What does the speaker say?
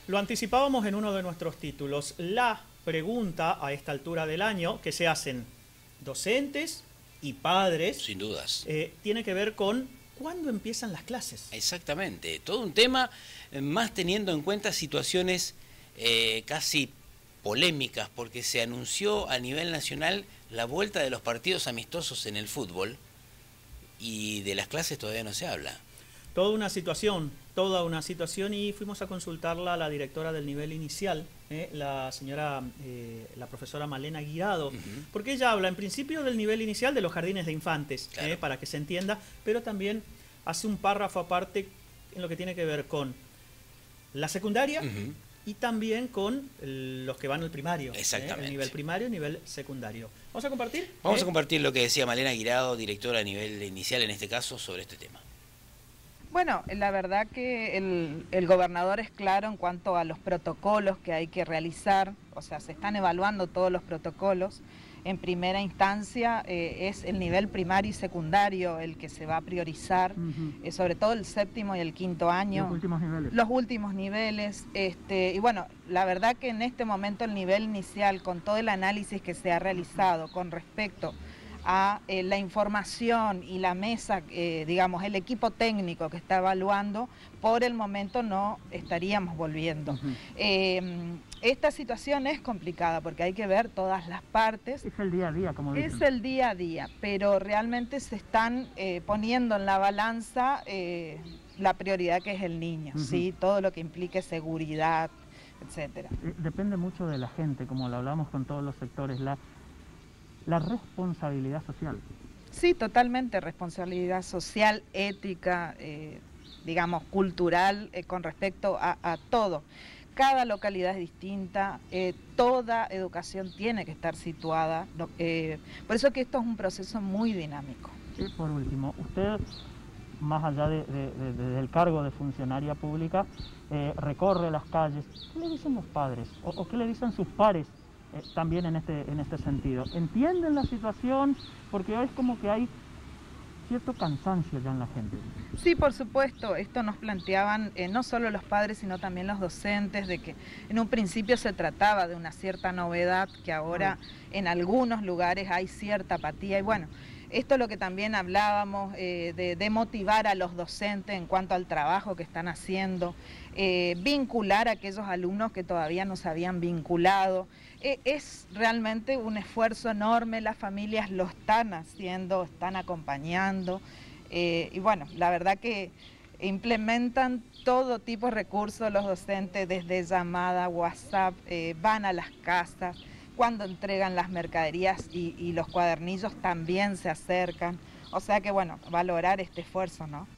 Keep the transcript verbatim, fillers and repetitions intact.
Lo anticipábamos en uno de nuestros títulos. La pregunta a esta altura del año que se hacen docentes y padres, sin dudas, eh, tiene que ver con cuándo empiezan las clases. Exactamente, todo un tema, más teniendo en cuenta situaciones eh, casi polémicas, porque se anunció a nivel nacional la vuelta de los partidos amistosos en el fútbol y de las clases todavía no se habla. Toda una situación, toda una situación, y fuimos a consultarla a la directora del nivel inicial, eh, la señora, eh, la profesora Malena Guirado, uh-huh. porque ella habla en principio del nivel inicial de los jardines de infantes, claro. eh, para que se entienda, pero también hace un párrafo aparte en lo que tiene que ver con la secundaria uh-huh. y también con el, los que van al primario. Exactamente. Eh, el nivel primario y nivel secundario. ¿Vamos a compartir? Vamos ¿Eh? a compartir lo que decía Malena Guirado, directora a nivel inicial en este caso, sobre este tema. Bueno, la verdad que el, el gobernador es claro en cuanto a los protocolos que hay que realizar, o sea, se están evaluando todos los protocolos. En primera instancia eh, es el nivel primario y secundario el que se va a priorizar, uh-huh. eh, sobre todo el séptimo y el quinto año. Los últimos niveles. Los últimos niveles. Este, y bueno, la verdad que en este momento el nivel inicial, con todo el análisis que se ha realizado con respecto a eh, la información y la mesa, eh, digamos, el equipo técnico que está evaluando, por el momento no estaríamos volviendo. Uh-huh. eh, esta situación es complicada porque hay que ver todas las partes. Es el día a día, como dicen. Es el día a día, pero realmente se están eh, poniendo en la balanza eh, la prioridad que es el niño, uh-huh. ¿sí? Todo lo que implique seguridad, etcétera. Depende mucho de la gente, como lo hablamos con todos los sectores, la... La responsabilidad social. Sí, totalmente, responsabilidad social, ética, eh, digamos, cultural, eh, con respecto a, a todo. Cada localidad es distinta, eh, toda educación tiene que estar situada, eh, por eso que esto es un proceso muy dinámico. Y por último, usted, más allá de, de, de, del cargo de funcionaria pública, eh, recorre las calles. ¿Qué le dicen los padres? ¿O, o qué le dicen sus pares? Eh, también en este, en este sentido. ¿Entienden la situación? Porque hoy es como que hay cierto cansancio ya en la gente. Sí, por supuesto, esto nos planteaban eh, no solo los padres, sino también los docentes, de que en un principio se trataba de una cierta novedad, que ahora en algunos lugares hay cierta apatía, y bueno, esto es lo que también hablábamos, eh, de, de motivar a los docentes en cuanto al trabajo que están haciendo, eh, vincular a aquellos alumnos que todavía no se habían vinculado. Eh, es realmente un esfuerzo enorme, las familias lo están haciendo, están acompañando, eh, y bueno, la verdad que implementan todo tipo de recursos los docentes, desde llamada, WhatsApp, eh, van a las casas. Cuando entregan las mercaderías y, y los cuadernillos también se acercan. O sea que, bueno, valorar este esfuerzo, ¿no?